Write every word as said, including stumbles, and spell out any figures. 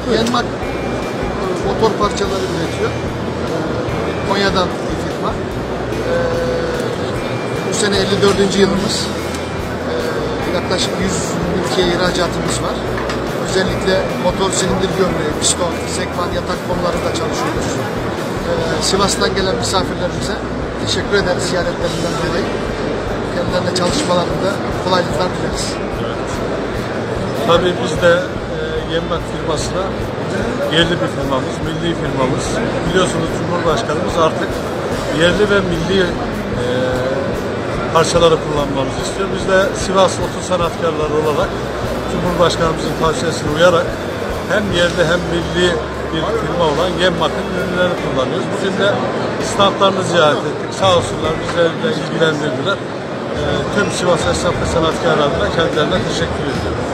Yenmak motor parçaları üretiyor. Konya'dan bir firma. Bu sene elli dördüncü yılımız. Yaklaşık yüz ülkeye ihracatımız var. Özellikle motor silindir gömleği, piston, sekman, yatak konularında çalışıyoruz. Sivas'tan gelen misafirlerimize teşekkür ederiz ziyaretlerinden dolayı. Kendilerine çalışmalarında kolaylıklar dileriz. Evet. Tabii biz de e, Yenmak firmasına yerli bir firmamız, milli firmamız. Biliyorsunuz Cumhurbaşkanımız artık yerli ve milli e, parçaları kullanmamızı istiyor. Biz de Sivas oto sanatkarları olarak Cumhurbaşkanımızın tavsiyesine uyarak hem yerli hem milli bir firma olan Yenmak'ın ürünlerini kullanıyoruz. Bugün de standlarını ziyaret ettik. Sağ olsunlar bizlerle ilgilendirdiler. E, tüm Sivas esnaf ve sanatkarlarına kendilerine teşekkür ediyorum.